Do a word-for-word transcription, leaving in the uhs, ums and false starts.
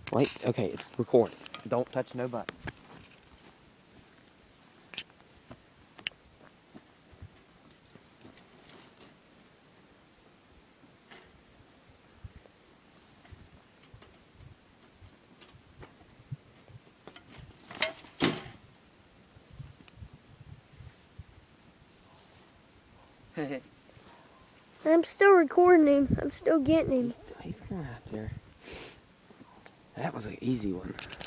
Wait, okay, it's recording. Don't touch no button. I'm still recording him. I'm still getting him. He's, he's going out there. That was an easy one.